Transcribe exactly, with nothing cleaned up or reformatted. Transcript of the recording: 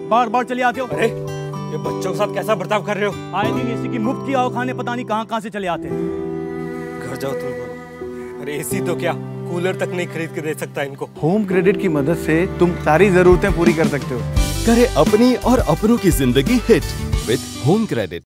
बार बार चले आते हो। अरे ये बच्चों के साथ कैसा बर्ताव कर रहे हो? आए दिन एसी की मुफ्त की आओ खाने पता नहीं कहाँ कहाँ से चले आते हैं। घर जाओ तुम दोनों। अरे एसी तो क्या, कूलर तक नहीं खरीद के दे सकता इनको। होम क्रेडिट की मदद से तुम सारी जरूरतें पूरी कर सकते हो। करे अपनी और अपनों की जिंदगी हिट विद होम क्रेडिट।